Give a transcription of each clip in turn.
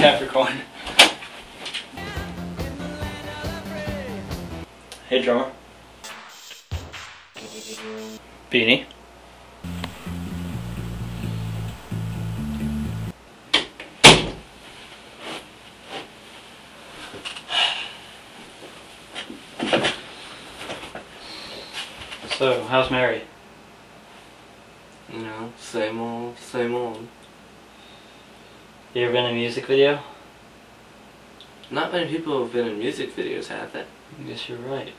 Capricorn. Hey drummer. Beanie. So, how's Mary? You know, same old, same old. You ever been in a music video? Not many people have been in music videos, have they? I guess you're right.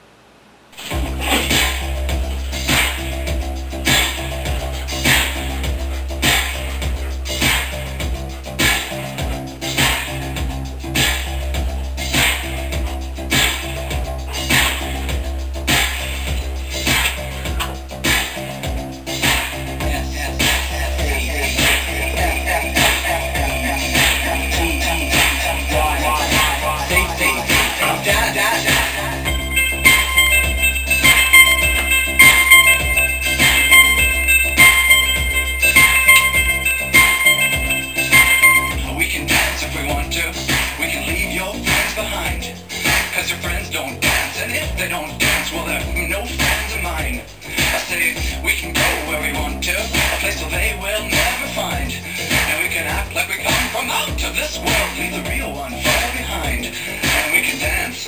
Your friends don't dance, and if they don't dance, well, they're no friends of mine. I say we can go where we want to, a place where they will never find. And we can act like we come from out of this world, leave the real one far behind. And we can dance.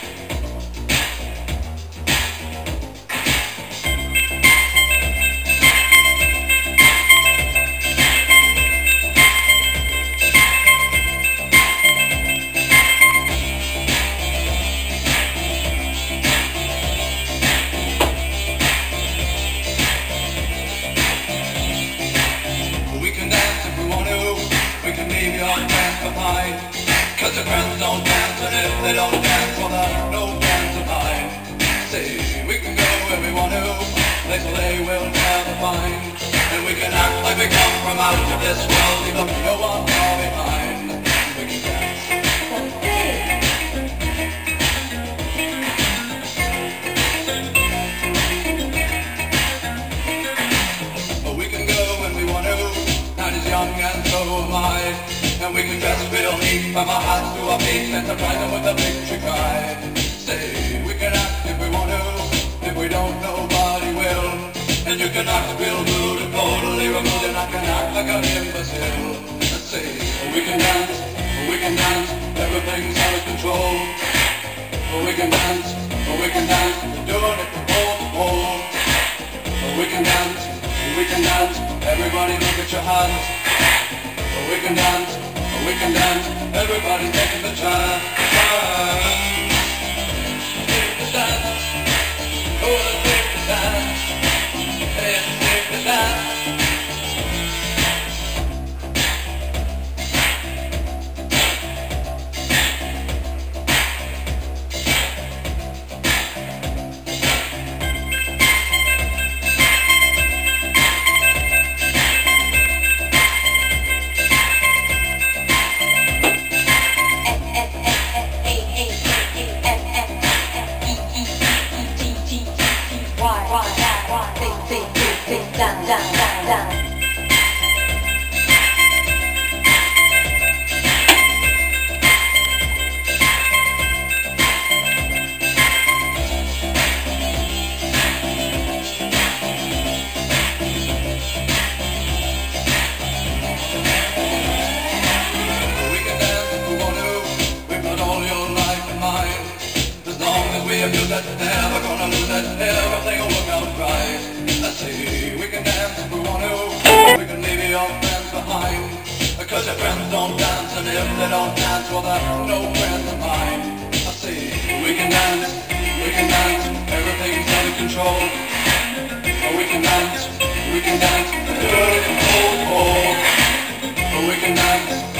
Cause your friends don't dance, and if they don't dance, well, there's no friends of mine. Say, we can go where we want to, place where they will never find. And we can act like we come from out of this world, leave them no one far behind. We can dance. But we can go when we want to, night is young and so am I. And we can dress real neat from our hats to our feet and surprise them with a victory cry. Say, we can act if we want to, if we don't, nobody will. And you can act real rude and totally removed, and I can act like an imbecile. Let's say, we can dance, everything's out of control. We can dance, we're doing it from pole to pole. We can dance, everybody look at your hands. We can dance, everybody's taking the chance. Take the dance, oh, take the dance, hey, take the dance. Never gonna lose it, everything will work out right. Let's see, we can dance if we want to, we can leave your friends behind. Cause your friends don't dance, and if they don't dance, well, they're no friends of mine. Let's see, we can dance, everything's under control. We can dance, do it in cold. We can dance.